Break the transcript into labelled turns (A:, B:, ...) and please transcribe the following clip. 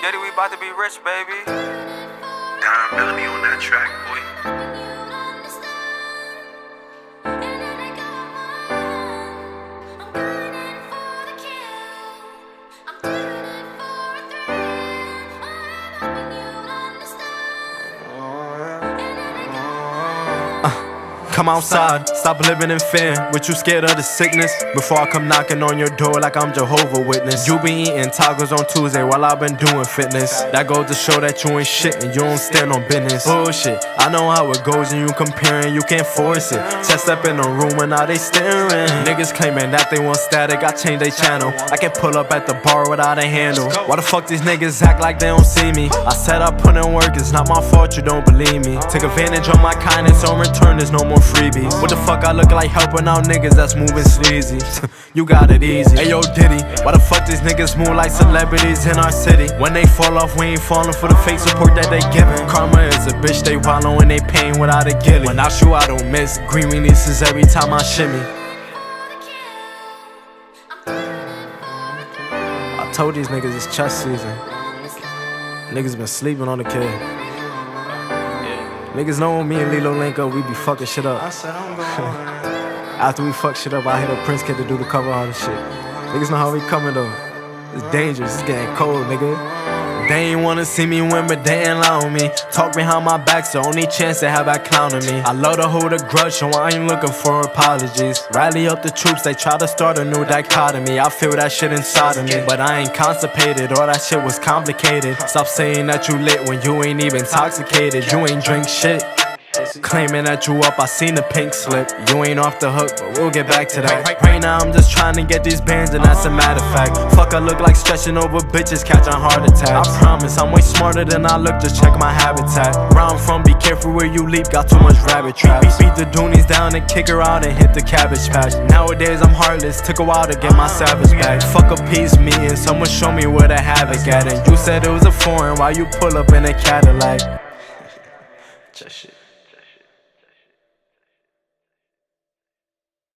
A: Get it, we about to be rich, baby.
B: Don Bellamy on that track, boy.
C: Come outside, stop living in fear. But you scared of the sickness? Before I come knocking on your door like I'm Jehovah's Witness. You been eating tacos on Tuesday while I've been doing fitness. That goes to show that you ain't shit and you don't stand on business. Bullshit, I know how it goes and you comparing, you can't force it. Just step in the room and now they staring. Niggas claiming that they want static, I change their channel. I can pull up at the bar without a handle. Why the fuck these niggas act like they don't see me? I said I put in work, it's not my fault you don't believe me. Take advantage of my kindness, so in return there's no more freebies. What the fuck I look like helping out niggas that's moving sleazy? You got it easy. Hey yo Diddy, why the fuck these niggas move like celebrities in our city? When they fall off, we ain't falling for the fake support that they giving. Karma is a bitch, they wallow in they pain without a gilly. When I shoot, I don't miss. Green releases every time I shimmy. I told these niggas it's chess season. Niggas been sleeping on the kid. Niggas know when me and Lilo link up, we be fucking shit up. After we fuck shit up, I hit a Prince kid to do the cover all the shit. Niggas know how we coming though. It's dangerous, it's getting cold, nigga. They ain't wanna see me win, but they ain't allow me. Talk behind my back's the only chance they have at clowning me. I love to hold a grudge, so I ain't looking for apologies. Rally up the troops, they try to start a new dichotomy. I feel that shit inside of me, but I ain't constipated. All that shit was complicated. Stop saying that you lit when you ain't even intoxicated. You ain't drink shit. Claiming that you up, I seen the pink slip. You ain't off the hook, but we'll get back to that. Right now I'm just trying to get these bands, and that's a matter of fact. Fuck, I look like stretching over bitches, catching heart attacks. I promise I'm way smarter than I look, just check my habitat. Where I'm from, be careful where you leap, got too much rabbit traps. Beat the Doonies down and kick her out and hit the cabbage patch. Nowadays I'm heartless, took a while to get my savage back. Fuck appease me and someone show me where the havoc at. And you said it was a foreign, why you pull up in a Cadillac? Just shit.